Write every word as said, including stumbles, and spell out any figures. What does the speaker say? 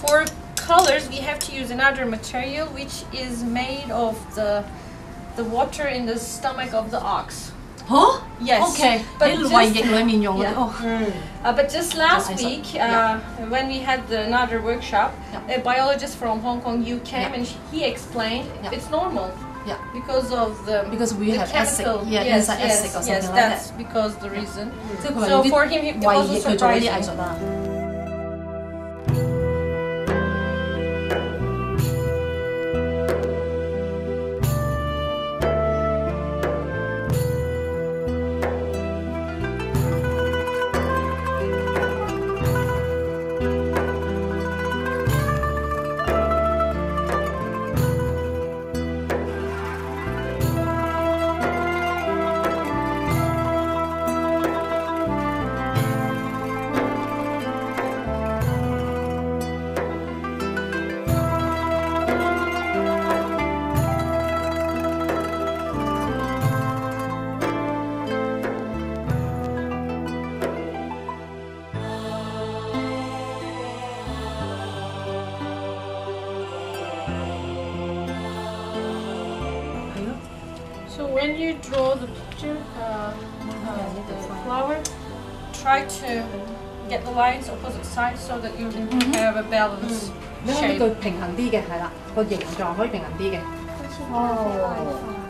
For colors, we have to use another material which is made of the the water in the stomach of the ox. Huh? Yes. Okay. But 喺 just, 胃液裡面用嘅。 yeah. Oh. Uh, but just last Yeah, week, uh, yeah. when we had the, another workshop, Yeah. a biologist from Hong Kong, you came Yeah. and he explained Yeah. it's normal. Yeah. Because of the Because we the have acid, chemical. yeah, yes, inside yes, acid or yes, something like that's that. because the reason. 即係佢話 So 用啲 for him, it 胃 was 液 also 去做呢啲 surprising. 藝術啊。 So when you draw the picture, uh, uh, the flower, try to get the lines opposite sides so that you can have a balanced 你可以 shape. 佢平衡啲嘅，係啦，個形狀可以平衡啲嘅。哦。